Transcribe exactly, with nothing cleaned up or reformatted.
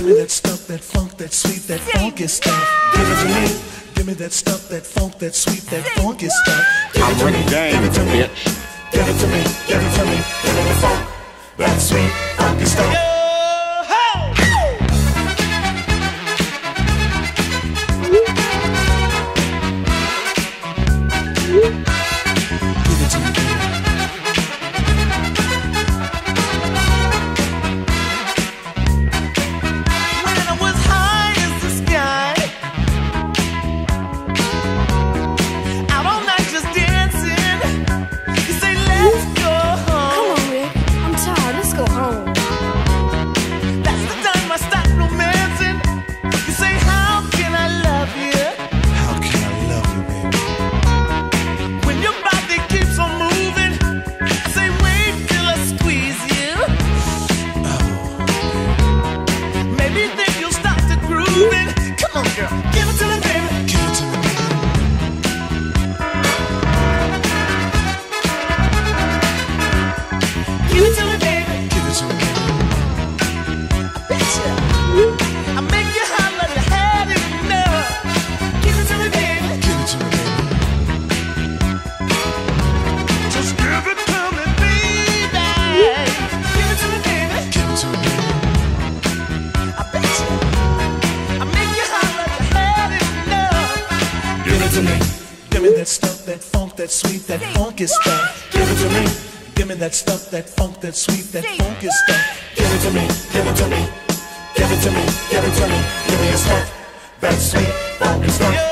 Give me that stuff, that funk, that sweet, that funky stuff. Give it to me. Give me that stuff, that funk, that sweet, that funky stuff. Give it to me. Give it to me. Give it to me. Give it to me. Give me the funk, that sweet, funky stuff. Give me that stuff, that funk, that sweet, that funky stuff. Give it to me. Give me that stuff, that funk, that sweet, that funky stuff. Give it to me. Give it to me. Give it to me. Give it to me. Give me a stuff, that sweet, funky stuff.